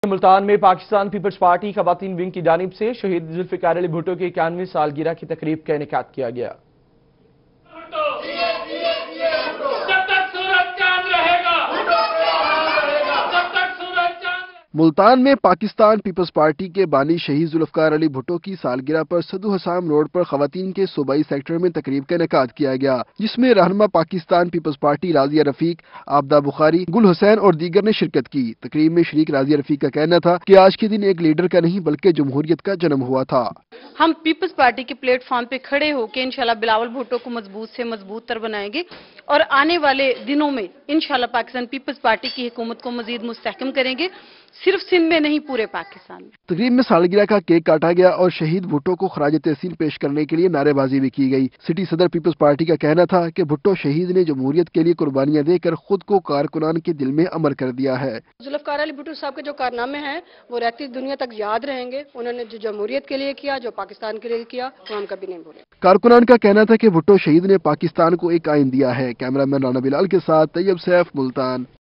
मुल्तान में Pakistan Peoples Party खवातीन wing की जानिब से शहीद जुल्फिकार अली भुट्टो की 91वीं सालगिरह की तकरीब का इनेकाद किया गया। मुल्तान में पाकिस्तान पीपल्स पार्टी के बानी शहीद जुल्फिकार अली भुट्टो की सालगिरह पर सदु हसाम रोड पर खवातीन के सूबाई सेक्टर में तकरीब का इनेकाद किया गया, जिसमें रहनुमा पाकिस्तान पीपल्स पार्टी राजिया रफीक, आबदा बुखारी, गुल हुसैन और दीगर ने शिरकत की। तकरीब में शरीक राजिया रफीक का कहना था कि आज के दिन एक लीडर का नहीं बल्कि जमहूरियत का जन्म हुआ था। हम पीपल्स पार्टी के प्लेटफॉर्म पे खड़े होकर इंशाल्लाह बिलावल भुट्टो को मजबूत से मजबूत तर बनाएंगे और आने वाले दिनों में इंशाल्लाह पाकिस्तान पीपल्स पार्टी की हुकूमत को मजीद मुस्तहकम करेंगे, सिर्फ सिंध में नहीं पूरे पाकिस्तान में। तकरीब में सालगिरह का केक काटा गया और शहीद भुट्टो को खराज तहसीन पेश करने के लिए नारेबाजी भी की गई। सिटी सदर पीपल्स पार्टी का कहना था कि भुट्टो शहीद ने जमहूरियत के लिए कुर्बानियां देकर खुद को कारकुनान के दिल में अमर कर दिया है। जुल्फिकार अली भुट्टो साहब के जो कारनामे हैं वो रहती दुनिया तक याद रहेंगे। उन्होंने जो जमहूरियत के लिए किया, जो पाकिस्तान के लिए किया, वो हम कभी नहीं भूले। कारकुनान का कहना था कि भुट्टो शहीद ने पाकिस्तान को एक आइन दिया है। कैमरामैन राना बिलाल के साथ तैयब सैफ, मुल्तान।